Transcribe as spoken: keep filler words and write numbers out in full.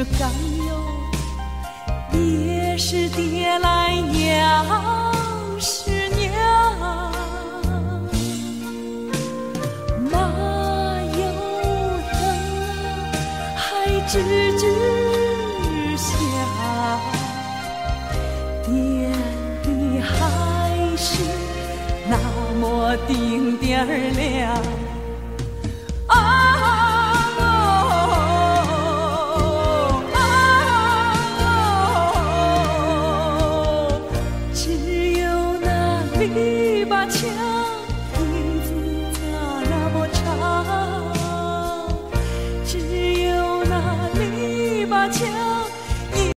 甘有，也是爹来娘是娘。马有疼啊，还吱吱响，爹的还是那么丁点儿亮。篱笆墙影子咋那么长？只有那篱笆墙。